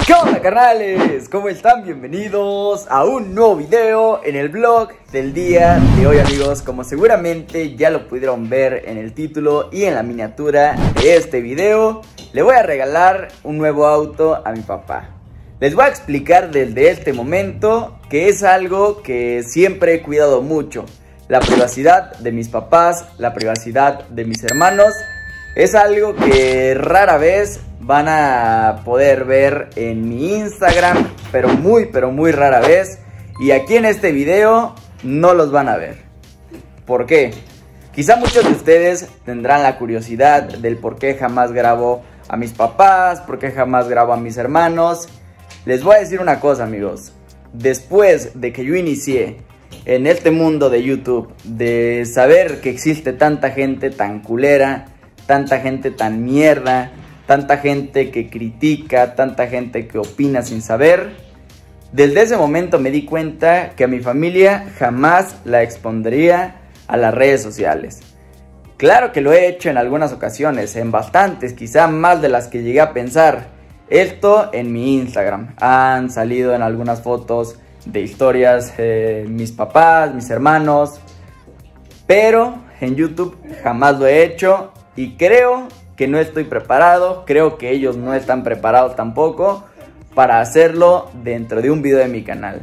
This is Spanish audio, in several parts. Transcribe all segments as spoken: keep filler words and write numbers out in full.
¿Qué onda, carnales? ¿Cómo están? Bienvenidos a un nuevo video en el vlog del día de hoy, amigos. Como seguramente ya lo pudieron ver en el título y en la miniatura de este video, le voy a regalar un nuevo auto a mi papá. Les voy a explicar desde este momento que es algo que siempre he cuidado mucho. La privacidad de mis papás, la privacidad de mis hermanos, es algo que rara vez van a poder ver en mi Instagram, pero muy, pero muy rara vez. Y aquí en este video no los van a ver. ¿Por qué? Quizá muchos de ustedes tendrán la curiosidad del por qué jamás grabo a mis papás, por qué jamás grabo a mis hermanos. Les voy a decir una cosa, amigos. Después de que yo inicié en este mundo de YouTube, de saber que existe tanta gente tan culera, tanta gente tan mierda, tanta gente que critica, tanta gente que opina sin saber, desde ese momento me di cuenta que a mi familia jamás la expondría a las redes sociales. Claro que lo he hecho en algunas ocasiones, en bastantes, quizá más de las que llegué a pensar. Esto en mi Instagram. Han salido en algunas fotos de historias eh, mis papás, mis hermanos, pero en YouTube jamás lo he hecho. Y creo que no estoy preparado, creo que ellos no están preparados tampoco para hacerlo dentro de un video de mi canal.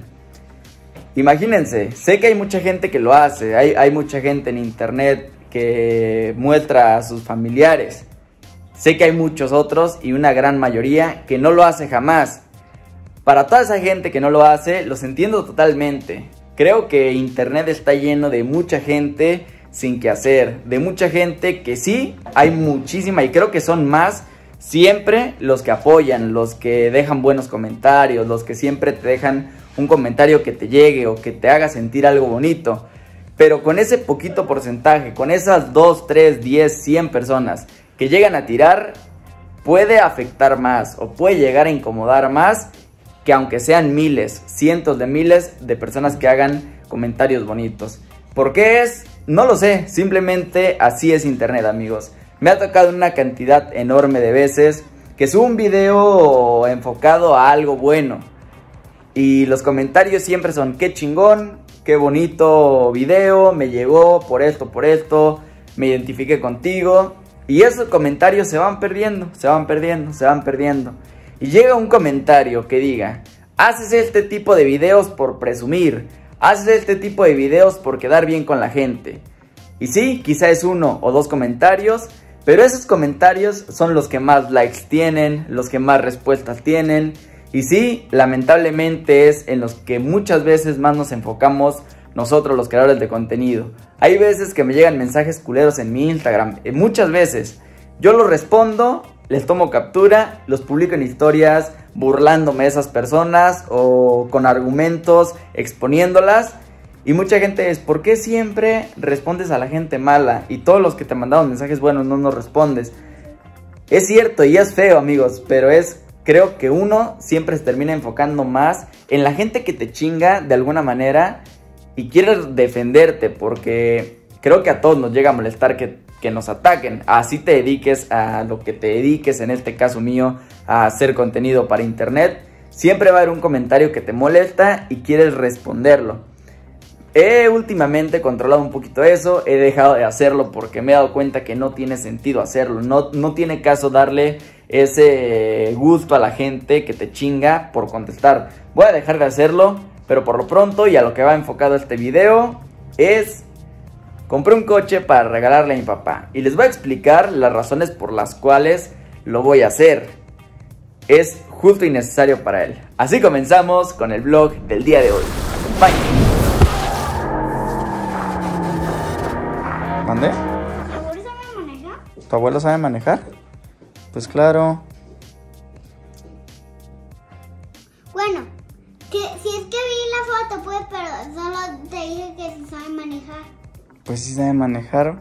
Imagínense, sé que hay mucha gente que lo hace, hay, hay mucha gente en internet que muestra a sus familiares. Sé que hay muchos otros y una gran mayoría que no lo hace jamás. Para toda esa gente que no lo hace, los entiendo totalmente. Creo que internet está lleno de mucha gente sin que hacer, de mucha gente que sí, hay muchísima y creo que son más siempre los que apoyan, los que dejan buenos comentarios, los que siempre te dejan un comentario que te llegue o que te haga sentir algo bonito. Pero con ese poquito porcentaje, con esas dos, tres, diez, cien personas que llegan a tirar, puede afectar más o puede llegar a incomodar más que aunque sean miles, cientos de miles de personas que hagan comentarios bonitos. ¿Por qué es? No lo sé, simplemente así es internet, amigos. Me ha tocado una cantidad enorme de veces que subo un video enfocado a algo bueno y los comentarios siempre son: qué chingón, qué bonito video, me llegó por esto, por esto, me identifiqué contigo. Y esos comentarios se van perdiendo, se van perdiendo, se van perdiendo. Y llega un comentario que diga: haces este tipo de videos por presumir, haces este tipo de videos por quedar bien con la gente. Y sí, quizá es uno o dos comentarios, pero esos comentarios son los que más likes tienen, los que más respuestas tienen. Y sí, lamentablemente es en los que muchas veces más nos enfocamos nosotros los creadores de contenido. Hay veces que me llegan mensajes culeros en mi Instagram, y muchas veces yo los respondo, les tomo captura, los publico en historias burlándome de esas personas o con argumentos exponiéndolas. Y mucha gente es: ¿por qué siempre respondes a la gente mala? Y todos los que te mandaron mensajes buenos no nos respondes. Es cierto y es feo, amigos, pero es, creo que uno siempre se termina enfocando más en la gente que te chinga de alguna manera y quiere defenderte, porque creo que a todos nos llega a molestar que, que nos ataquen. Así te dediques a lo que te dediques, en este caso mío, a hacer contenido para internet, siempre va a haber un comentario que te molesta y quieres responderlo. He últimamente controlado un poquito eso, he dejado de hacerlo porque me he dado cuenta que no tiene sentido hacerlo, no, no tiene caso darle ese gusto a la gente que te chinga por contestar. Voy a dejar de hacerlo, pero por lo pronto y a lo que va enfocado este video es: compré un coche para regalarle a mi papá y les voy a explicar las razones por las cuales lo voy a hacer. Es justo y necesario para él. Así comenzamos con el vlog del día de hoy. Acompáñenme. ¿Mande? ¿Tu abuelo sabe manejar? ¿Tu abuelo sabe manejar? Pues claro. Bueno, que, si es que vi la foto, pues, pero solo te dije que si sabe manejar. Pues sí sabe manejar.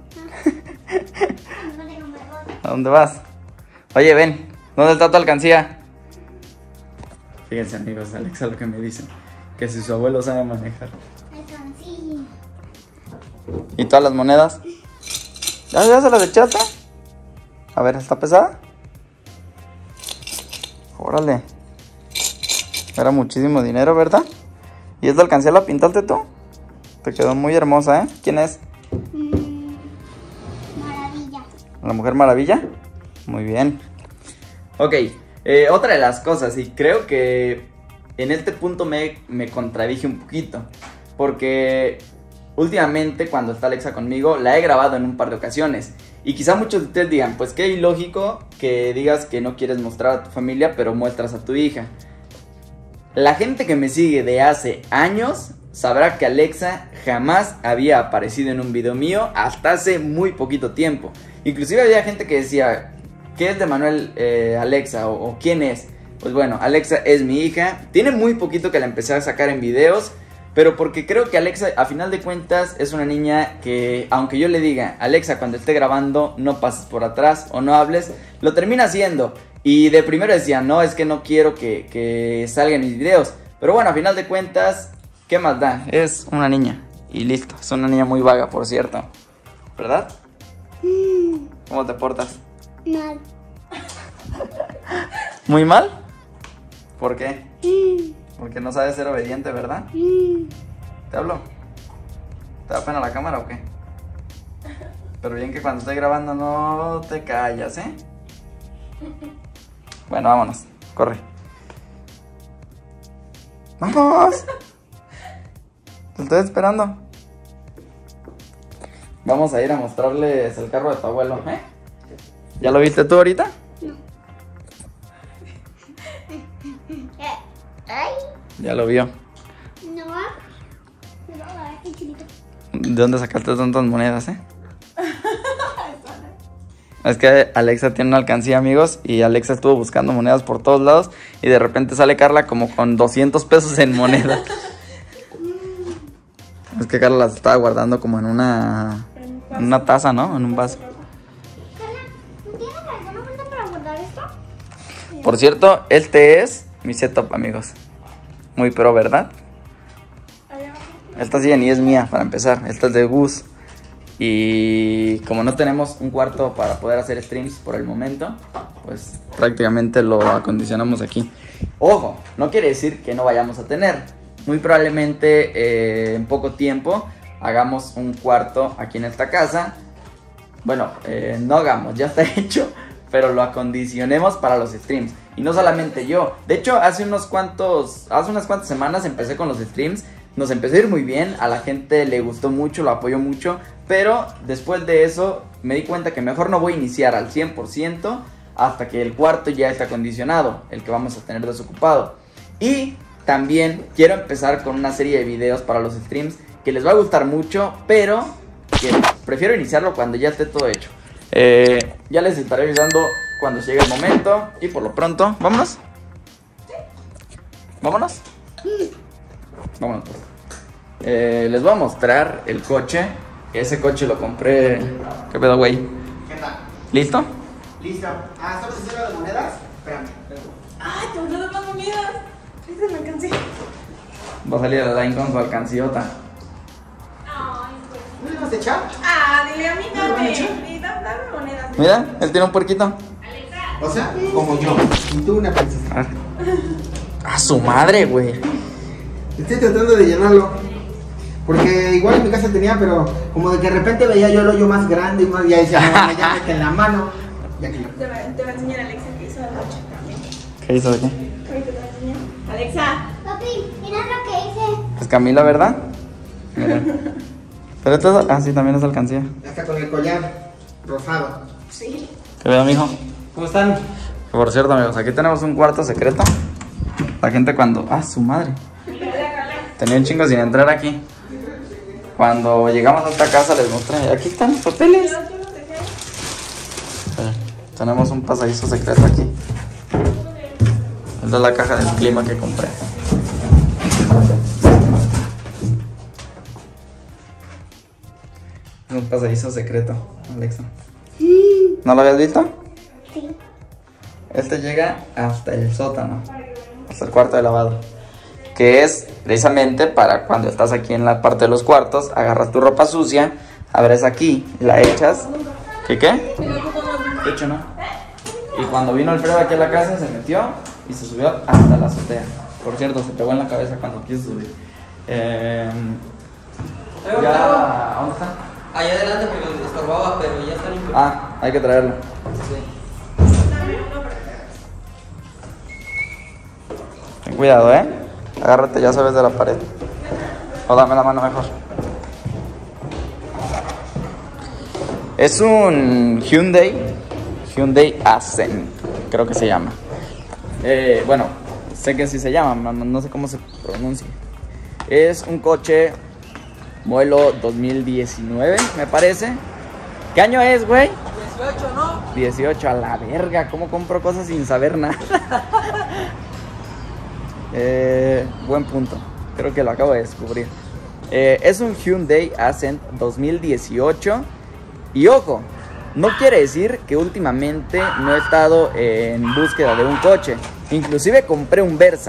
Ah. ¿A dónde vas? Oye, ven. ¿Dónde está tu alcancía? Fíjense, amigos, Alexa lo que me dicen: que si su abuelo sabe manejar. Sí. ¿Y todas las monedas? ¿Ya, ya se las echaste? A ver, ¿está pesada? Órale. Era muchísimo dinero, ¿verdad? ¿Y esta alcancía la pintaste tú? Te quedó muy hermosa, ¿eh? ¿Quién es? Mm, maravilla. ¿La Mujer Maravilla? Muy bien. Ok, eh, otra de las cosas, y creo que en este punto me, me contradije un poquito. Porque últimamente cuando está Alexa conmigo, la he grabado en un par de ocasiones. Y quizá muchos de ustedes digan, pues qué ilógico que digas que no quieres mostrar a tu familia, pero muestras a tu hija. La gente que me sigue de hace años sabrá que Alexa jamás había aparecido en un video mío hasta hace muy poquito tiempo. Inclusive había gente que decía, ¿qué es de Manuel eh, Alexa? O, o ¿quién es? Pues bueno, Alexa es mi hija. Tiene muy poquito que la empecé a sacar en videos, pero porque creo que Alexa, a final de cuentas, es una niña que, aunque yo le diga, Alexa, cuando esté grabando, no pases por atrás o no hables, lo termina haciendo. Y de primero decía, no, es que no quiero que, que salgan mis videos. Pero bueno, a final de cuentas, ¿qué más da? Es una niña y listo. Es una niña muy vaga, por cierto. ¿Verdad? Mm, ¿Cómo te portas? mal. ¿Muy mal? ¿Por qué? Mm, Porque no sabes ser obediente, ¿verdad? mm. ¿Te hablo? ¿Te da pena la cámara o qué? Pero bien que cuando estoy grabando no te callas, ¿eh? Bueno, vámonos. Corre. ¡Vamos! Te estoy esperando. Vamos a ir a mostrarles el carro de tu abuelo, ¿eh? ¿Ya lo viste tú ahorita? Eh, Ay, Ya lo vio. no. Me va a dar el chilito. ¿De dónde sacaste tantas monedas, eh? Es que Alexa tiene una alcancía, amigos, y Alexa estuvo buscando monedas por todos lados y de repente sale Carla como con doscientos pesos en monedas. Es que Carla las estaba guardando como en una, en una taza, ¿no? En un vaso. Carla, ¿no tienes alguna vuelta para guardar esto? Por cierto, este es mi setup, amigos. Muy pro, ¿verdad? Esta silla ni es mía, para empezar. Esta es de Gus. Y como no tenemos un cuarto para poder hacer streams por el momento, pues prácticamente lo acondicionamos aquí. Ojo, no quiere decir que no vayamos a tener. Muy probablemente eh, en poco tiempo hagamos un cuarto aquí en esta casa. Bueno, eh, no hagamos, ya está hecho, pero lo acondicionemos para los streams. Y no solamente yo. De hecho, hace unos cuantos, hace unas cuantas semanas empecé con los streams. Nos empezó a ir muy bien, a la gente le gustó mucho, lo apoyó mucho. Pero después de eso me di cuenta que mejor no voy a iniciar al cien por ciento hasta que el cuarto ya esté acondicionado, el que vamos a tener desocupado. Y también quiero empezar con una serie de videos para los streams que les va a gustar mucho, pero que prefiero iniciarlo cuando ya esté todo hecho. Eh, ya les estaré avisando cuando llegue el momento. Y por lo pronto, ¿vámonos? ¿Vámonos? Vámonos pues. eh, Les voy a mostrar el coche. Ese coche lo compré. ¿Qué pedo, güey? ¿Qué tal? ¿Listo? Listo. Ah, ¿estamos haciendo de monedas? Espérame, espérame. ¡Ay, te volvió de más monedas! Esa es la alcancía. Va a salir de la line con su alcanciota. Ay, pues. ¿No le vas a echar? Ah, dile a mí, ¿No le van a dame. echar? Y da- dame monedas. Mira, él tiene un puerquito. O sea, como yo. Y tú una princesa. A ver. ¡A su madre, güey! Estoy tratando de llenarlo. Porque igual en mi casa tenía, pero como de que de repente veía yo el hoyo más grande y más, ya decía, no, ya mete en la mano. Ya que Te va, te va a enseñar Alexa que hizo anoche también. ¿Qué hizo de qué? Ahorita te va a enseñar. Alexa. Papi, mira lo que hice. Es Camila, ¿verdad? Mira. Pero esto es... Ah, sí, también es alcancía. ya está con el collar rosado. Sí. ¿Qué veo, mijo? ¿Cómo están? Por cierto, amigos, aquí tenemos un cuarto secreto. La gente cuando... ¡Ah, su madre! Tenía un chingo sin entrar aquí. Cuando llegamos a esta casa les mostré. Aquí están los papeles. Yo, yo los dejé. Espera, tenemos un pasadizo secreto aquí. Esta es la caja del clima que compré. Es un pasadizo secreto, Alexa. ¿No lo habías visto? Sí. Este llega hasta el sótano, hasta el cuarto de lavado, que es precisamente para cuando estás aquí en la parte de los cuartos, agarras tu ropa sucia, abres aquí, la echas. ¿Qué qué? De hecho no. Y cuando vino Alfredo aquí a la casa se metió y se subió hasta la azotea. Por cierto, se pegó en la cabeza cuando quiso subir. Eh, ya, ¿dónde está? Allá adelante porque lo estorbaba, pero ya está limpio. Ah, hay que traerlo. Sí. Ten cuidado, ¿eh? Agárrate, ya sabes, de la pared. O dame la mano mejor. Es un Hyundai, Hyundai Accent, creo que se llama. Eh, bueno, sé que así se llama, no, no sé cómo se pronuncia. Es un coche modelo dos mil diecinueve, me parece. ¿Qué año es, güey? dieciocho, ¿no? dieciocho, a la verga, ¿cómo compro cosas sin saber nada? eh, buen punto, creo que lo acabo de descubrir. Eh, es un Hyundai Accent dos mil dieciocho. Y ojo, no quiere decir que últimamente no he estado en búsqueda de un coche. Inclusive compré un Versa.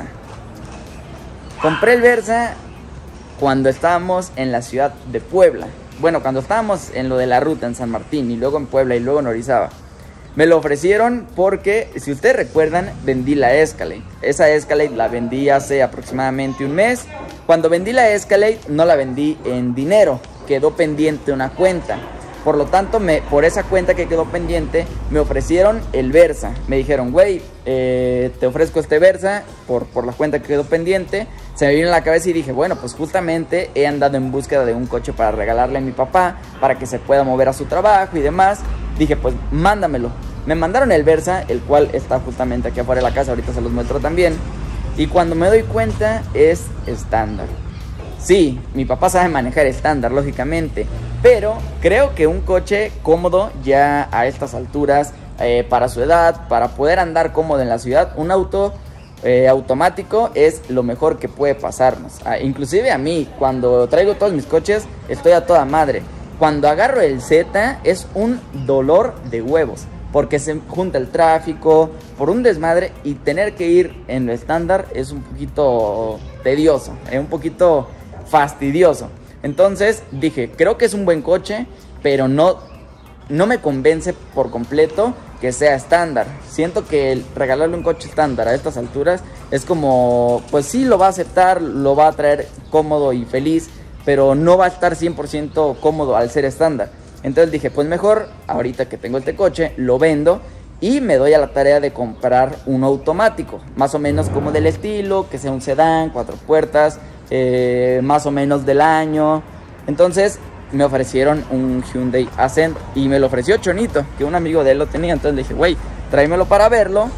Compré el Versa cuando estábamos en la ciudad de Puebla. Bueno, cuando estábamos en lo de la ruta en San Martín y luego en Puebla y luego en Orizaba. Me lo ofrecieron porque, si ustedes recuerdan, vendí la Escalade. Esa Escalade la vendí hace aproximadamente un mes. Cuando vendí la Escalade no la vendí en dinero, quedó pendiente una cuenta. Por lo tanto, me, por esa cuenta que quedó pendiente, me ofrecieron el Versa. Me dijeron, güey, eh, te ofrezco este Versa por, por la cuenta que quedó pendiente. Se me vino en la cabeza y dije, bueno, pues justamente he andado en búsqueda de un coche para regalarle a mi papá, para que se pueda mover a su trabajo y demás. Dije, pues mándamelo. Me mandaron el Versa, el cual está justamente aquí afuera de la casa, ahorita se los muestro también. Y cuando me doy cuenta, es estándar. Sí, mi papá sabe manejar estándar, lógicamente, pero creo que un coche cómodo ya a estas alturas, eh, para su edad, para poder andar cómodo en la ciudad, un auto eh, automático es lo mejor que puede pasarnos. Ah, inclusive a mí, cuando traigo todos mis coches, estoy a toda madre. Cuando agarro el Z es un dolor de huevos, porque se junta el tráfico, por un desmadre, y tener que ir en lo estándar es un poquito tedioso, es un poquito fastidioso. Entonces dije, creo que es un buen coche, pero no, no me convence por completo que sea estándar. Siento que el regalarle un coche estándar a estas alturas es como, pues sí, lo va a aceptar, lo va a traer cómodo y feliz, pero no va a estar cien por ciento cómodo al ser estándar. Entonces dije, pues mejor, ahorita que tengo este coche, lo vendo y me doy a la tarea de comprar un automático, más o menos como del estilo, que sea un sedán, cuatro puertas, eh, más o menos del año. Entonces me ofrecieron un Hyundai Accent y me lo ofreció Chonito, que un amigo de él lo tenía. Entonces le dije, güey, tráemelo para verlo.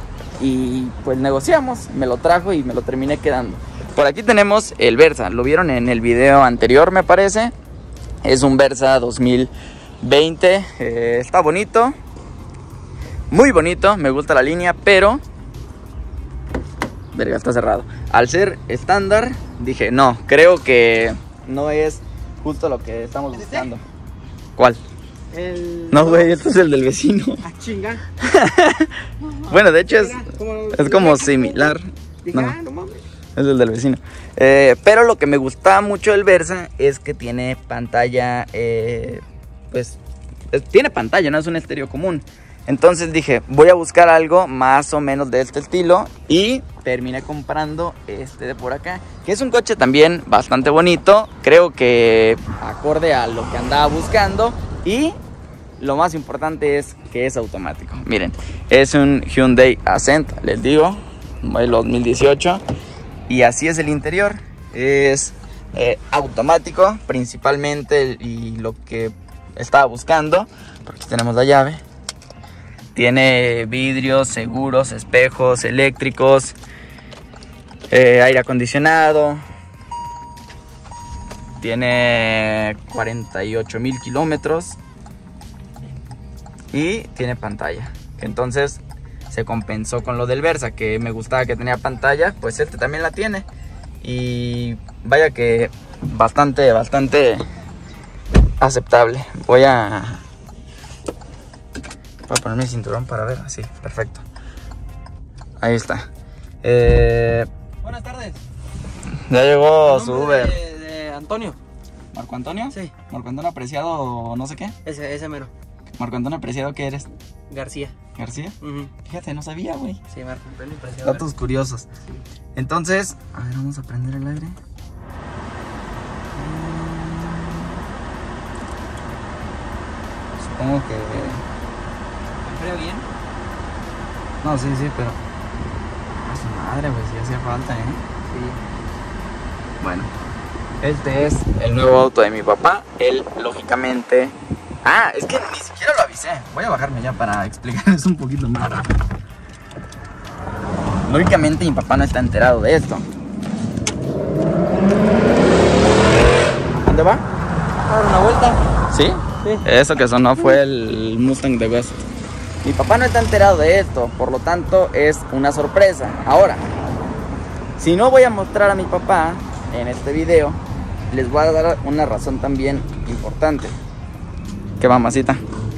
Y pues negociamos, me lo trajo y me lo terminé quedando. Por aquí tenemos el Versa, lo vieron en el video anterior, me parece. Es un Versa dos mil veinte, eh, está bonito, muy bonito, me gusta la línea, pero verga, está cerrado. Al ser estándar, dije, no, creo que no es justo lo que estamos buscando. ¿Cuál? El... No, güey, este es el del vecino. Ah, chinga. Bueno, de hecho es, es como similar. No, es el del vecino. Eh, pero lo que me gusta mucho del Versa es que tiene pantalla, eh, pues, es, tiene pantalla, no es un estéreo común. Entonces dije, voy a buscar algo más o menos de este estilo y terminé comprando este de por acá, que es un coche también bastante bonito, creo que acorde a lo que andaba buscando, y lo más importante es que es automático. Miren, es un Hyundai Accent, les digo, modelo dos mil dieciocho, y así es el interior. Es eh, automático principalmente, y lo que estaba buscando, porque aquí tenemos la llave. Tiene vidrios, seguros, espejos eléctricos, eh, aire acondicionado. Tiene cuarenta y ocho mil kilómetros y tiene pantalla. Entonces se compensó con lo del Versa, que me gustaba que tenía pantalla, pues este también la tiene. Y vaya que bastante, bastante aceptable. Voy a... Voy a poner mi cinturón para ver, así, perfecto. Ahí está. Eh, Buenas tardes. ya llegó su Nombre Uber. De, de Antonio. ¿Marco Antonio? Sí. ¿Marco Antonio Apreciado no sé qué? Ese, ese mero. Marco Antonio Preciado, ¿qué eres? García. ¿García? Ujú. Fíjate, no sabía, güey. Sí, Marco Antonio Preciado. Datos curiosos. Entonces, a ver, vamos a prender el aire. Supongo que... ¿Enfría bien? No, sí, sí, pero... A su madre, güey, si hacía falta, ¿eh? Sí. Bueno, este es el nuevo auto de mi papá. Él, lógicamente... Ah, es que ni siquiera lo avisé. Voy a bajarme ya para explicarles un poquito más. Lógicamente mi papá no está enterado de esto. ¿Dónde va? A dar una vuelta. ¿Sí? Sí. Eso que sonó fue el Mustang de Ghost. Mi papá no está enterado de esto, por lo tanto es una sorpresa. Ahora, si no voy a mostrar a mi papá en este video, les voy a dar una razón también importante. ¿Qué, mamacita?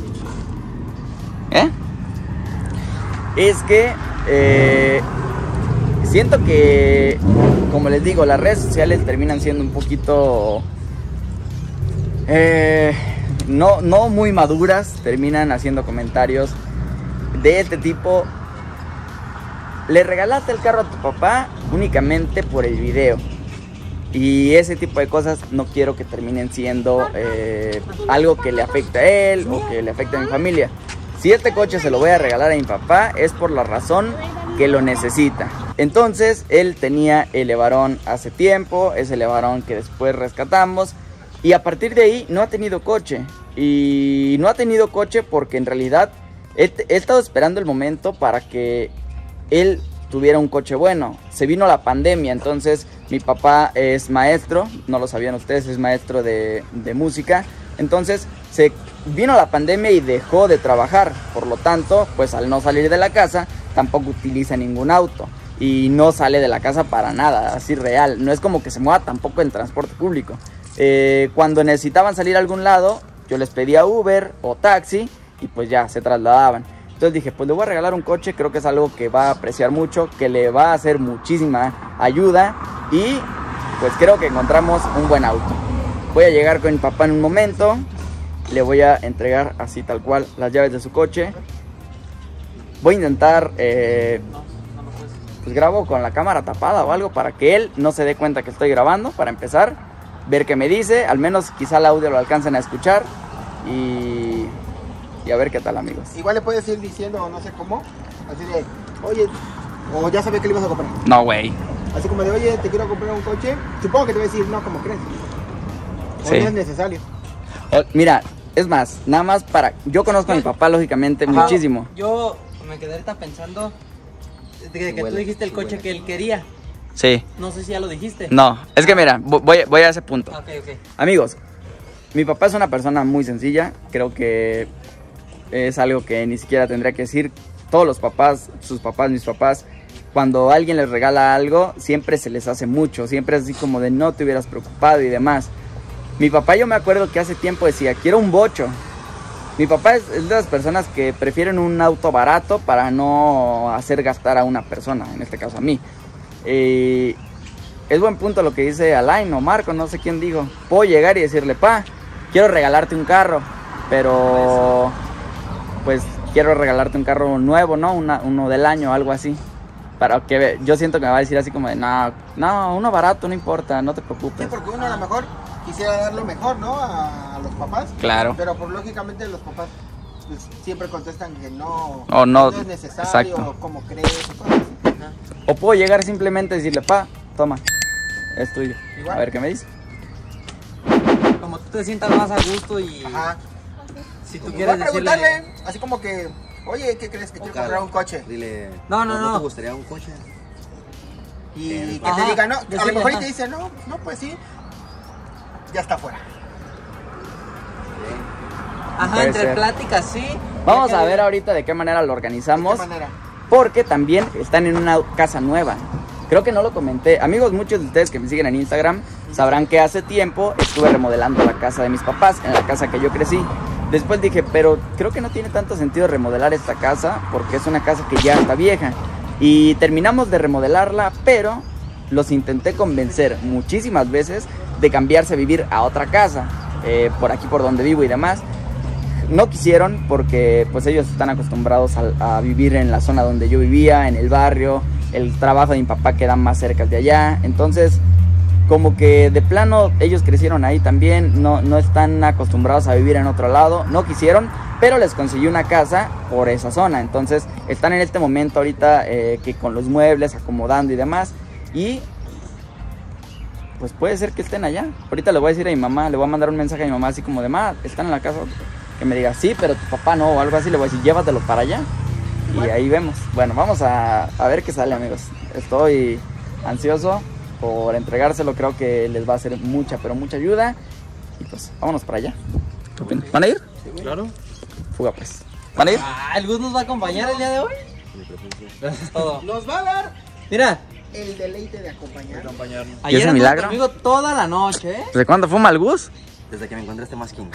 ¿Eh? Es que eh, siento que, como les digo, las redes sociales terminan siendo un poquito eh, no, no muy maduras. Terminan haciendo comentarios de este tipo. Le regalaste el carro a tu papá únicamente por el video. Y ese tipo de cosas no quiero que terminen siendo eh, algo que le afecte a él o que le afecte a mi familia. Si este coche se lo voy a regalar a mi papá es por la razón que lo necesita. Entonces él tenía el Levarón hace tiempo, ese Levarón que después rescatamos, y a partir de ahí no ha tenido coche. Y no ha tenido coche porque en realidad he, he estado esperando el momento para que él tuviera un coche bueno. Se vino la pandemia, entonces mi papá es maestro, no lo sabían ustedes, es maestro de, de música. Entonces se vino la pandemia y dejó de trabajar. Por lo tanto, pues al no salir de la casa, tampoco utiliza ningún auto. Y no sale de la casa para nada, así real. No es como que se mueva tampoco en transporte público. Eh, cuando necesitaban salir a algún lado, yo les pedía Uber o taxi y pues ya se trasladaban. Entonces dije, pues le voy a regalar un coche, creo que es algo que va a apreciar mucho, que le va a hacer muchísima ayuda y pues creo que encontramos un buen auto. Voy a llegar con mi papá en un momento, le voy a entregar así tal cual las llaves de su coche. Voy a intentar, eh, pues grabo con la cámara tapada o algo para que él no se dé cuenta que estoy grabando, para empezar, ver qué me dice, al menos quizá el audio lo alcancen a escuchar y... y a ver qué tal, amigos. Igual le puedes ir diciendo, no sé cómo, así de, oye, o ya sabía que le ibas a comprar. No, güey. Así como de, oye, te quiero comprar un coche. Supongo que te voy a decir, no, como crees. O Sí. no es necesario. Oh, mira, es más, nada más para... Yo conozco a mi papá, lógicamente, Ajá. muchísimo. Yo me quedé ahorita pensando de que tú dijiste el coche que él quería. Sí. No sé si ya lo dijiste. No, es que mira, vo- voy, voy a ese punto. Ok, ok. Amigos, mi papá es una persona muy sencilla. Creo que es algo que ni siquiera tendría que decir. Todos los papás, sus papás, mis papás, cuando alguien les regala algo, siempre se les hace mucho. Siempre es así como de no te hubieras preocupado y demás. Mi papá, yo me acuerdo que hace tiempo decía, quiero un bocho. Mi papá es, es de las personas que prefieren un auto barato para no hacer gastar a una persona, en este caso a mí. Eh, es buen punto lo que dice Alain o Marco, no sé quién dijo. Puedo llegar y decirle, pa, quiero regalarte un carro, pero pues quiero regalarte un carro nuevo, ¿no? Una, uno del año, algo así. Para que ve- yo siento que me va a decir así como de, no, no, uno barato, no importa, no te Sí, preocupes. porque uno a lo mejor quisiera dar lo mejor, ¿no? A, a los papás. Claro. Pero por lógicamente los papás pues, siempre contestan que no, O no, es necesario, exacto. o como crees, o cosas así. Ajá. O puedo llegar simplemente y decirle, pa, toma, es tuyo. Igual. A ver qué me dice. Como tú te sientas más a gusto y Ajá. si tú Voy a quieres decirle... preguntarle, así como que, oye, ¿qué crees que quiero comprar un coche? Dile, No, no, no. te gustaría un coche? Y que Ajá, te diga, no, a decirle, lo mejor y ajá. te dice, no, no, pues sí, ya está fuera. Ajá, Puede entre ser. pláticas, sí. Vamos Ya a que- ver ahorita de qué manera lo ¿De organizamos. qué manera? Porque también están en una casa nueva. Creo que no lo comenté. Amigos, muchos de ustedes que me siguen en Instagram sabrán que hace tiempo estuve remodelando la casa de mis papás, en la casa que yo crecí. Después dije, pero creo que no tiene tanto sentido remodelar esta casa porque es una casa que ya está vieja. Y terminamos de remodelarla, pero los intenté convencer muchísimas veces de cambiarse a vivir a otra casa, eh, por aquí por donde vivo y demás. no quisieron porque pues ellos están acostumbrados a, a vivir en la zona donde yo vivía, en el barrio. El trabajo de mi papá queda más cerca de allá. Entonces, como que de plano ellos crecieron ahí también. No, no están acostumbrados a vivir en otro lado. No quisieron, pero les conseguí una casa por esa zona. Entonces, están en este momento ahorita eh, que con los muebles, acomodando y demás. Y pues puede ser que estén allá. Ahorita le voy a decir a mi mamá, le voy a mandar un mensaje a mi mamá así como de, ma, ¿están en la casa? Que me diga, sí, pero tu papá no, o algo así. Le voy a decir, llévatelo para allá. Y ahí vemos. Bueno, vamos a, a ver qué sale, amigos. Estoy ansioso por entregárselo. Creo que les va a hacer mucha, pero mucha ayuda. Y pues, vámonos para allá. ¿Qué opinan? ¿Van a ir? Sí, claro. Fuga, pues. ¿Van a ir? Ah, ¿el Gus nos va a acompañar el día de hoy? Gracias a todo. Nos va a dar Mira, el deleite de acompañar. ¿Y ese anduvo milagro? conmigo toda la noche, ¿eh? ¿Desde cuándo fuma el Gus? Desde que me encontré este masking.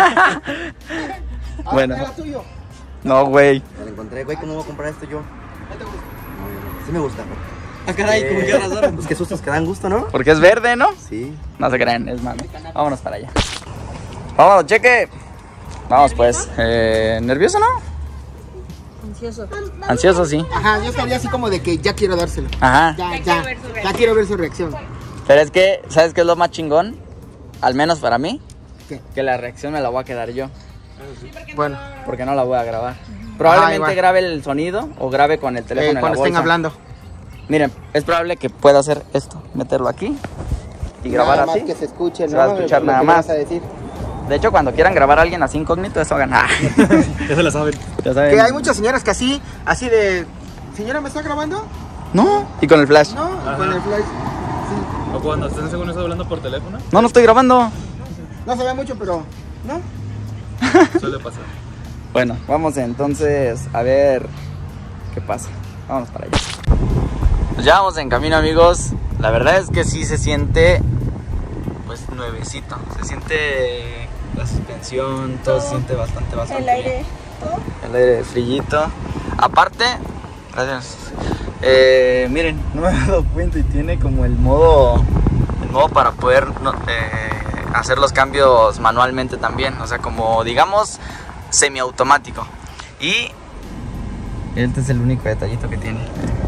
Bueno. Ahora era tuyo. No, güey. Me lo encontré, güey, ¿cómo voy a comprar esto yo? ¿No te gusta? No, sí me gusta. Ah, caray, ¿con qué razón? Pues qué sustos que dan gusto, ¿no? Porque es verde, ¿no? Sí. No se crean, es mami. Vámonos para allá. Vámonos, cheque. Vamos pues. Eh, ¿Nervioso, no? Ansioso. Ansioso, sí. Ajá, yo estaría así como de que ya quiero dárselo. Ajá. Ya, Ya ya. quiero ver su Ya reacción. quiero ver su reacción. Pero es que, ¿sabes qué es lo más chingón? Al menos para mí. ¿Qué? Que la reacción me la voy a quedar yo. Bueno, Porque no la voy a grabar. Probablemente igual. grabe el sonido o grabe con el teléfono eh, en la cuando estén bolsa. hablando. Miren, es probable que pueda hacer esto. Meterlo aquí y grabar Nada más así. que se escuche, Se ¿no? va a escuchar Lo que nada le más. vas a decir. De hecho, cuando quieran grabar a alguien así incógnito, eso hagan. Ah. Ya se la saben. Ya saben. Que hay muchas señoras que así, así de... Señora, ¿me está grabando? No. Y con el flash. No, y con el flash. Sí. O cuando estén según eso hablando por teléfono, No, no estoy grabando. No se ve mucho, pero... ¿No? suele pasar. Bueno, vamos entonces a ver qué pasa. Vamos para allá. Pues ya vamos en camino, amigos. La verdad es que sí se siente pues nuevecito. Se siente la suspensión, todo se siente bastante, bastante El aire, bien. todo. El aire frillito. Aparte, gracias. Eh, miren, no me he dado cuenta y tiene como el modo, el modo para poder no, eh, hacer los cambios manualmente también. O sea, como digamos semiautomático. Y este es el único detallito que tiene.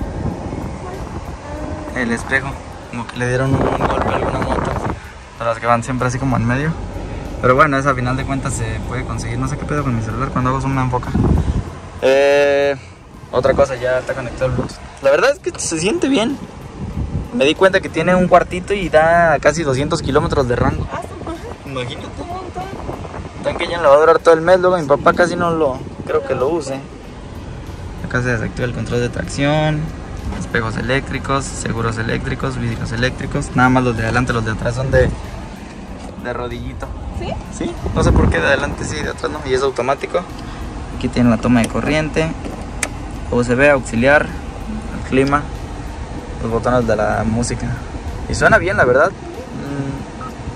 El espejo, como que le dieron un golpe a algunas motos, de las que van siempre así como en medio. Pero bueno, eso a final de cuentas se puede conseguir. No sé qué pedo con mi celular, cuando hago zoom me enfoca. Eh, otra cosa, ya está conectado el Bluetooth. La verdad es que se siente bien. Me di cuenta que tiene un cuartito y da casi doscientos kilómetros de rango. Imagínate. Tanque ya le va a durar todo el mes. Luego mi papá casi no lo, creo que lo use. Acá se desactiva el control de tracción, espejos eléctricos, seguros eléctricos, vidrios eléctricos. Nada más los de adelante, los de atrás son de, de rodillito. ¿Sí? Sí, no sé por qué de adelante sí, de atrás no. Y es automático. Aquí tiene la toma de corriente, U S B auxiliar, el clima, los botones de la música. Y suena bien, la verdad. Mm.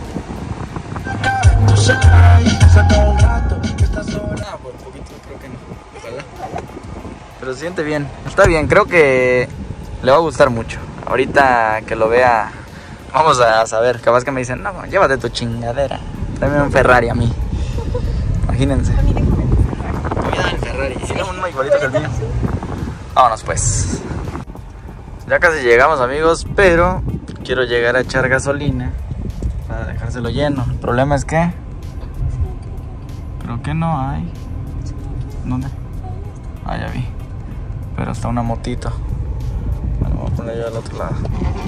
Ah, por un poquito creo que no. Ojalá. Pero se siente bien. Está bien, creo que le va a gustar mucho. Ahorita que lo vea, vamos a saber. Capaz que me dicen, no, llévate tu chingadera. Dame un Ferrari a mí. Imagínense. Me voy a dar el Ferrari. Y si no, uno igualito que el mío. Vámonos pues. Ya casi llegamos, amigos, pero quiero llegar a echar gasolina para dejárselo lleno. El problema es que creo que no hay. ¿Dónde? Ah, ya vi. Pero está una motito. Bueno, voy a poner yo al otro lado.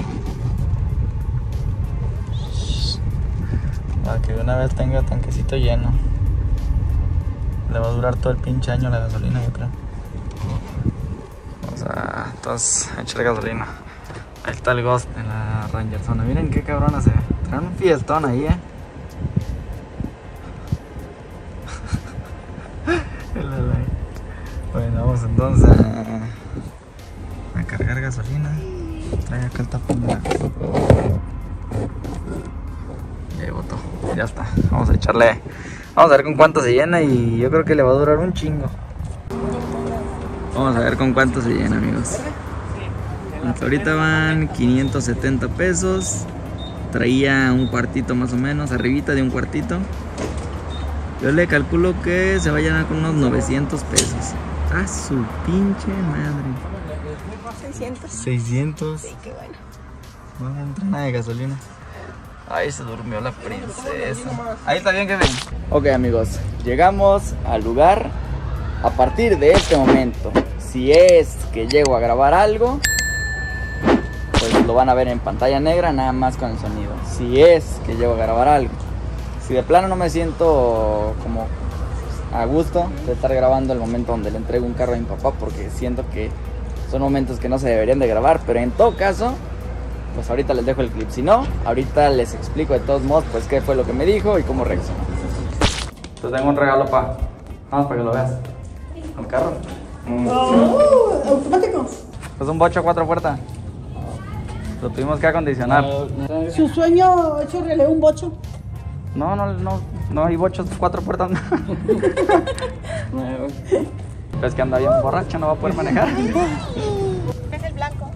Para que de una vez tenga tanquecito lleno. Le va a durar todo el pinche año la gasolina, yo creo. Vamos a entonces a echar gasolina. Ahí está el Ghost en la Ranger Zona. Miren qué cabrona se ve. Traen un fiestón ahí, eh. Bueno, vamos entonces a, a cargar gasolina. Trae acá el tapón de la cosa. Y ahí botó. Ya está. Vamos a echarle. Vamos a ver con cuánto se llena y yo creo que le va a durar un chingo. Vamos a ver con cuánto se llena, amigos. Hasta ahorita van quinientos setenta pesos. Traía un cuartito más o menos, arribita de un cuartito. Yo le calculo que se va a llenar con unos novecientos pesos. ¡Ah, su pinche madre! seiscientos. seiscientos. Sí, qué bueno. No me entra nada de gasolina. Ahí se durmió la princesa. Ahí está bien, que ven. Ok, amigos, llegamos al lugar. A partir de este momento, si es que llego a grabar algo, pues lo van a ver en pantalla negra, nada más con el sonido. Si es que llego a grabar algo. Si de plano no me siento como a gusto de estar grabando el momento donde le entrego un carro a mi papá, porque siento que son momentos que no se deberían de grabar, pero en todo caso, pues ahorita les dejo el clip. Si no, ahorita les explico de todos modos pues qué fue lo que me dijo y cómo reaccionó. Te tengo un regalo, pa. Vamos para que lo veas. ¿El carro? Mm. Oh, automático. Es un bocho cuatro puertas. Lo tuvimos que acondicionar. Su sueño hecho realidad, un bocho. No, no, no, no hay bochos cuatro puertas. Es que anda bien borracho, no va a poder manejar. Es el blanco.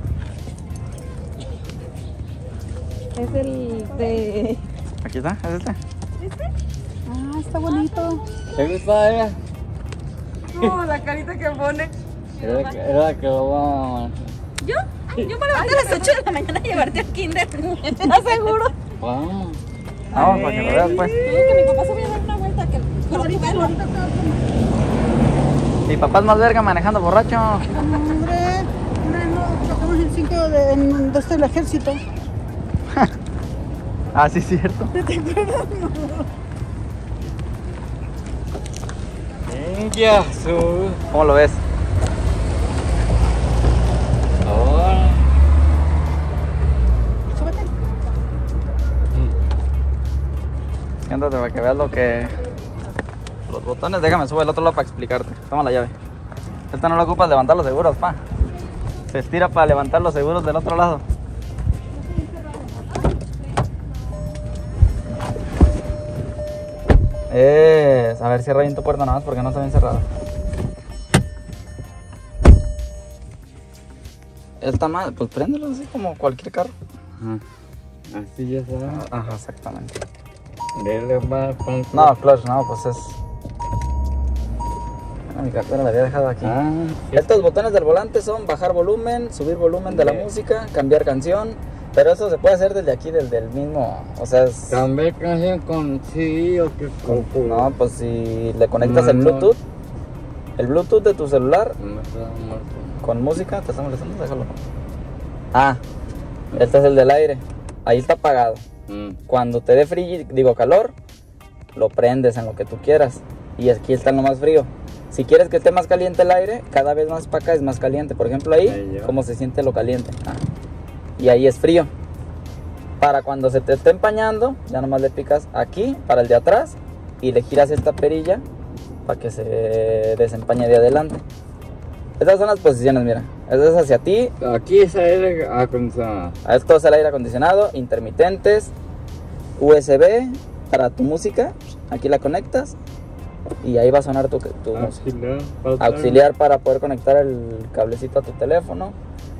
Es el de... Aquí está, es este. ¿Este? Ah, está bonito. ¿Qué gusta ella? No, la carita que pone. Era que lo va a... ¿Yo? Yo me levanté a las ocho de la mañana a llevarte al kinder. ¿Estás seguro? Vamos. Vamos, para que lo veas pues. Sí, que mi papá se vaya a dar una vuelta. Que... Pero ahorita ahorita Mi papá es más verga manejando borracho. hombre, no, tocamos el cinco de, en, desde el ejército. Ah, sí, cierto. Ya, su. ¿Cómo lo ves? Ahora. Súbete. Siéntate para que veas lo que... Los botones, déjame subir al otro lado para explicarte. Toma la llave. Esta no la ocupas levantar los seguros, pa. Se estira para levantar los seguros del otro lado. Es... A ver, cierra bien tu puerta nada más porque no está bien cerrada. Esta madre, pues préndelo así como cualquier carro. Ajá. Así ya sabes. Ajá, exactamente. Dele más con. No, clutch, no, pues es... Ah, mi cartera la había dejado aquí. Ah, Estos botones del volante son bajar volumen, subir volumen de la música, cambiar canción. Pero eso se puede hacer desde aquí, desde el mismo, o sea, es... cambiar canción con C D o que con. No, pues si le conectas No, el no. Bluetooth, el Bluetooth de tu celular Me está muerto. con música, ¿te está molestando? Déjalo. Ah, este es el del aire, ahí está apagado. Mm. Cuando te dé frío, digo calor, lo prendes en lo que tú quieras. Y aquí está en lo más frío. Si quieres que esté más caliente el aire, cada vez más para acá es más caliente. Por ejemplo ahí, Ahí ya. cómo se siente lo caliente. Ah. Y ahí es frío. Para cuando se te esté empañando, ya nomás le picas aquí para el de atrás y le giras esta perilla para que se desempañe de adelante. Estas son las posiciones, mira. Esta es hacia ti. Aquí es aire acondicionado. Esto es el aire acondicionado, intermitentes, U S B para tu música. Aquí la conectas y ahí va a sonar tu, tu música. Auxiliar para Auxiliar para poder conectar el cablecito a tu teléfono.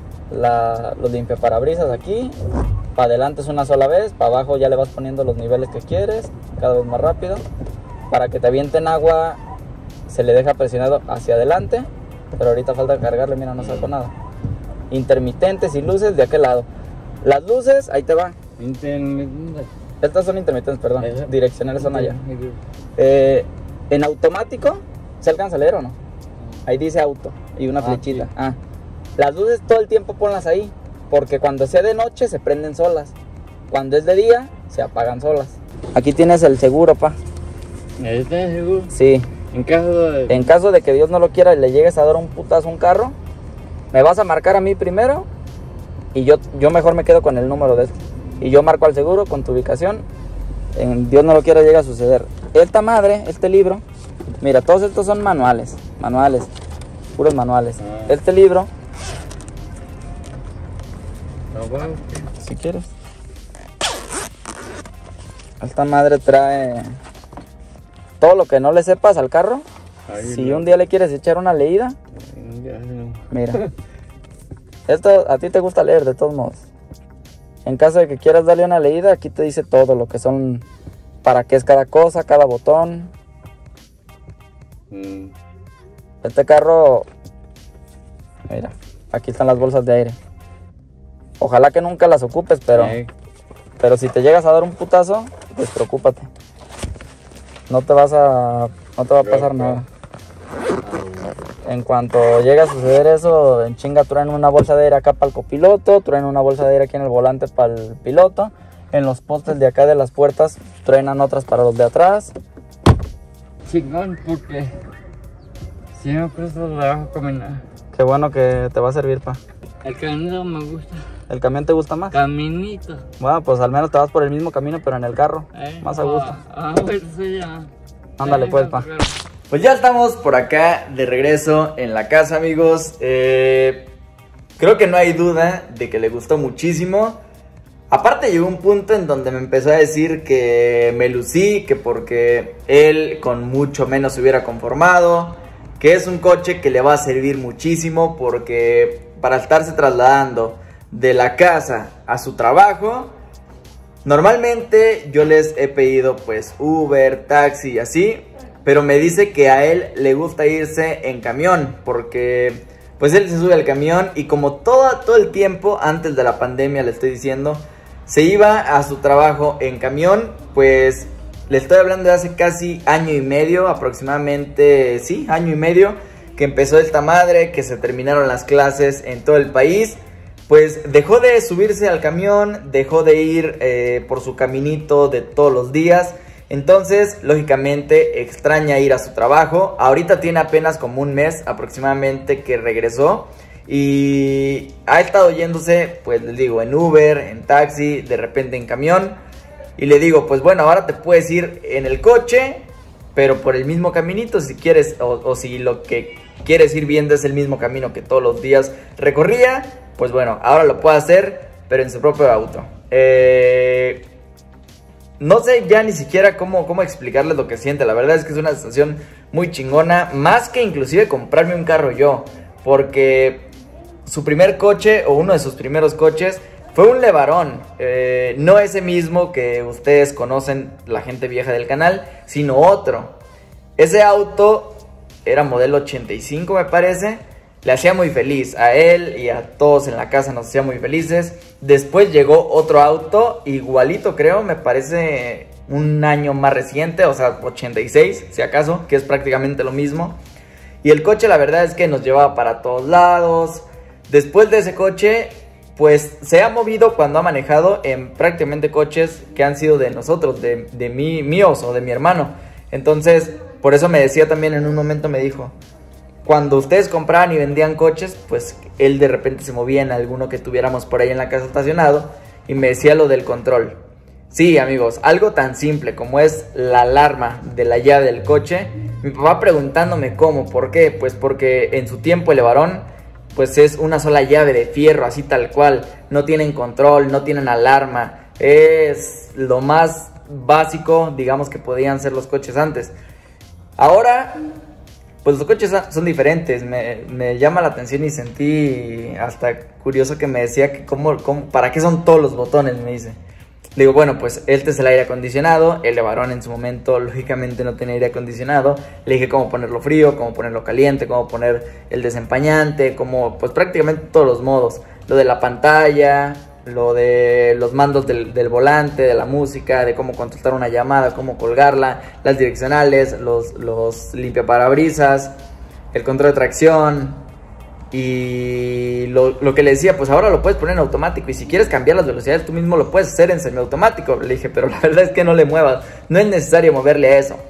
La, los limpiaparabrisas aquí. Para adelante es una sola vez, para abajo ya le vas poniendo los niveles que quieres, cada vez más rápido. Para que te avienten agua se le deja presionado hacia adelante, pero ahorita falta cargarle, mira, no saco nada. Intermitentes y luces de aquel lado. Las luces, ahí te va. Intermitente. Estas son intermitentes, perdón. Esa. Direccionales son allá. Eh, en automático, ¿se alcanza a leer o no? Ahí dice auto y una Ah, flechita. sí. Ah, las luces todo el tiempo ponlas ahí, porque cuando sea de noche se prenden solas. Cuando es de día, se apagan solas. Aquí tienes el seguro, pa. ¿Estás seguro? Sí. En caso de. En caso de que Dios no lo quiera y le llegues a dar un putazo a un carro, me vas a marcar a mí primero y yo, yo mejor me quedo con el número de este. Y yo marco al seguro con tu ubicación. En Dios no lo quiera llega a suceder. Esta madre, este libro, mira, todos estos son manuales, manuales, puros manuales. Ah. Este libro, No, bueno. si quieres. Esta madre trae todo lo que no le sepas al carro. Ahí Si no. un día le quieres echar una leída, Ya no. mira. Esto a ti te gusta leer de todos modos. En caso de que quieras darle una leída, aquí te dice todo lo que son, para qué es cada cosa, cada botón. Mm. Este carro, mira, aquí están las bolsas de aire. Ojalá que nunca las ocupes, pero, Sí. pero si te llegas a dar un putazo, pues preocúpate. No te vas a, no te va a pasar nada. En cuanto llegue a suceder eso, en chinga traen una bolsa de aire acá para el copiloto, traen una bolsa de aire aquí en el volante para el piloto. En los postes de acá de las puertas truenan otras para los de atrás. Chingón, porque si me cuesta trabajo caminar. Qué bueno que te va a servir, pa. El camino me gusta. ¿El camión te gusta más? Caminito. Bueno, pues al menos te vas por el mismo camino, pero en el carro. Eh, Más a gusto. A, a ver si ya. Ándale, Eh, pues, pa. Pues ya estamos por acá de regreso en la casa, amigos. Eh, creo que no hay duda de que le gustó muchísimo. Aparte llegó un punto en donde me empezó a decir que me lucí, que porque él con mucho menos se hubiera conformado, que es un coche que le va a servir muchísimo porque para estarse trasladando de la casa a su trabajo, normalmente yo les he pedido pues Uber, taxi y así, pero me dice que a él le gusta irse en camión porque pues él se sube al camión y como todo, todo el tiempo antes de la pandemia, le estoy diciendo, se iba a su trabajo en camión, pues le estoy hablando de hace casi año y medio, aproximadamente, sí, año y medio, que empezó esta madre, que se terminaron las clases en todo el país, pues dejó de subirse al camión, dejó de ir eh, por su caminito de todos los días, entonces lógicamente extraña ir a su trabajo. Ahorita tiene apenas como un mes aproximadamente que regresó. Y ha estado yéndose, pues les digo, en Uber, en taxi, de repente en camión. Y le digo, pues bueno, ahora te puedes ir en el coche, pero por el mismo caminito si quieres, o, o si lo que quieres ir viendo es el mismo camino que todos los días recorría, pues bueno, ahora lo puede hacer, pero en su propio auto. Eh, no sé ya ni siquiera cómo, cómo explicarles lo que siente. La verdad es que es una sensación muy chingona, más que inclusive comprarme un carro yo, porque su primer coche, o uno de sus primeros coches, fue un Levarón. Eh, no ese mismo que ustedes conocen, la gente vieja del canal, sino otro. Ese auto era modelo ochenta y cinco, me parece. Le hacía muy feliz a él y a todos en la casa, nos hacía muy felices. Después llegó otro auto, igualito creo, me parece un año más reciente, o sea, ochenta y seis, si acaso, que es prácticamente lo mismo. Y el coche la verdad es que nos llevaba para todos lados. Después de ese coche, pues se ha movido cuando ha manejado en prácticamente coches que han sido de nosotros, de, de mí, míos o de mi hermano. Entonces, por eso me decía también en un momento, me dijo, cuando ustedes compraban y vendían coches, pues él de repente se movía en alguno que tuviéramos por ahí en la casa estacionado y me decía lo del control. Sí, amigos, algo tan simple como es la alarma de la llave del coche. Mi papá preguntándome cómo, ¿por qué? Pues porque en su tiempo el Levarón pues es una sola llave de fierro, así tal cual. No tienen control, no tienen alarma. Es lo más básico, digamos, que podían ser los coches antes. Ahora, pues los coches son diferentes. Me, me llama la atención y sentí hasta curioso que me decía que cómo, cómo, ¿para qué son todos los botones? Me dice. Le digo, bueno, pues este es el aire acondicionado. El Levarón en su momento lógicamente no tenía aire acondicionado. Le dije cómo ponerlo frío, cómo ponerlo caliente, cómo poner el desempañante, cómo, pues prácticamente todos los modos. Lo de la pantalla, lo de los mandos del, del volante, de la música, de cómo contestar una llamada, cómo colgarla, las direccionales, los, los limpiaparabrisas, el control de tracción. Y lo, lo que le decía, pues ahora lo puedes poner en automático. Y si quieres cambiar las velocidades, tú mismo lo puedes hacer en semiautomático. Le dije, pero la verdad es que no le muevas. No es necesario moverle a eso.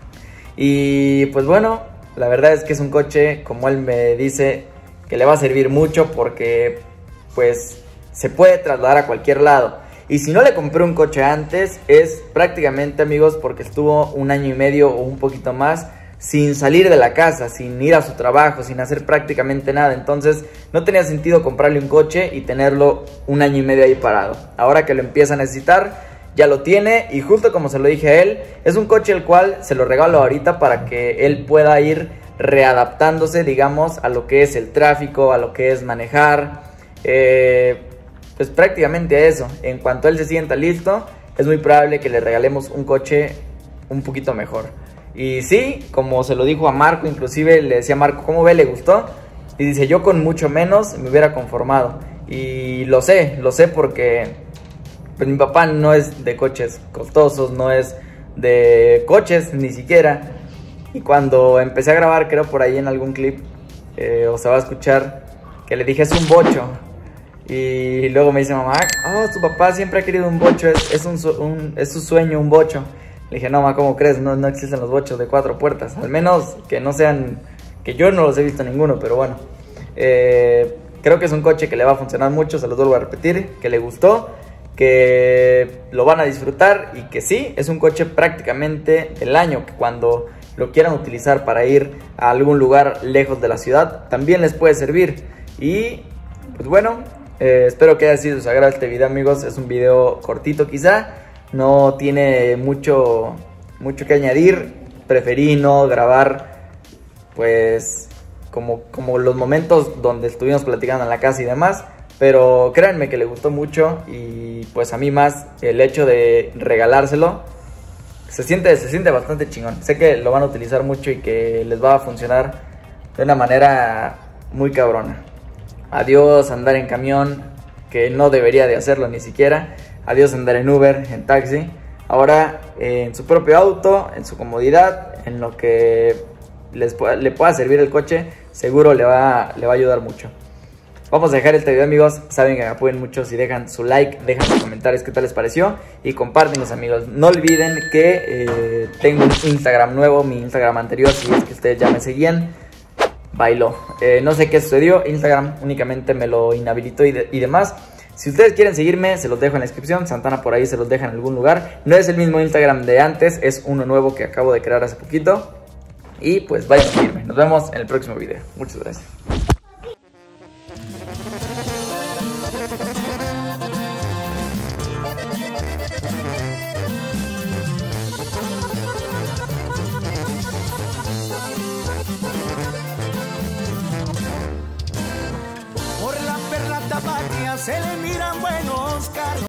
Y pues bueno, la verdad es que es un coche, como él me dice, que le va a servir mucho porque pues se puede trasladar a cualquier lado. Y si no le compré un coche antes, es prácticamente, amigos, porque estuvo un año y medio o un poquito más sin salir de la casa, sin ir a su trabajo, sin hacer prácticamente nada. Entonces no tenía sentido comprarle un coche y tenerlo un año y medio ahí parado. Ahora que lo empieza a necesitar, ya lo tiene. Y justo como se lo dije a él, es un coche el cual se lo regalo ahorita para que él pueda ir readaptándose, digamos, a lo que es el tráfico, a lo que es manejar, eh, pues prácticamente a eso. En cuanto él se sienta listo, es muy probable que le regalemos un coche un poquito mejor. Y sí, como se lo dijo a Marco, inclusive le decía a Marco, ¿cómo ve? ¿Le gustó? Y dice, yo con mucho menos me hubiera conformado. Y lo sé, lo sé porque pues mi papá no es de coches costosos, no es de coches ni siquiera. Y cuando empecé a grabar, creo por ahí en algún clip, eh, o se va a escuchar que le dije es un bocho. Y luego me dice mamá, oh, tu papá siempre ha querido un bocho, es, es, un, un, es su sueño un bocho. Le dije, no, mamá, ¿cómo crees? No, no existen los bochos de cuatro puertas, al menos que no sean, que yo no los he visto ninguno, pero bueno. Eh, creo que es un coche que le va a funcionar mucho, se los vuelvo a repetir, que le gustó, que lo van a disfrutar y que sí, es un coche prácticamente del año, que cuando lo quieran utilizar para ir a algún lugar lejos de la ciudad, también les puede servir. Y pues bueno, eh, espero que haya sido de su agrado este video, amigos. Es un video cortito quizá, no tiene mucho, mucho que añadir. Preferí no grabar pues como, como los momentos donde estuvimos platicando en la casa y demás. Pero créanme que le gustó mucho y pues a mí más el hecho de regalárselo. Se siente, se siente bastante chingón. Sé que lo van a utilizar mucho y que les va a funcionar de una manera muy cabrona. Adiós andar en camión, que no debería de hacerlo ni siquiera. Adiós andar en Uber, en taxi. Ahora eh, en su propio auto, en su comodidad, en lo que les pueda, le pueda servir el coche, seguro le va, le va a ayudar mucho. Vamos a dejar este video, amigos. Saben que me apoyen mucho si dejan su like, dejan sus comentarios qué tal les pareció y compártenlos, amigos. No olviden que eh, tengo un Instagram nuevo, mi Instagram anterior, si es que ustedes ya me seguían, bailó. Eh, no sé qué sucedió, Instagram únicamente me lo inhabilitó y, de, y demás. Si ustedes quieren seguirme, se los dejo en la descripción. Santana por ahí se los deja en algún lugar. No es el mismo Instagram de antes, es uno nuevo que acabo de crear hace poquito. Y pues vayan a seguirme. Nos vemos en el próximo video. Muchas gracias. Por la perla tapatía se le miran buenos carros.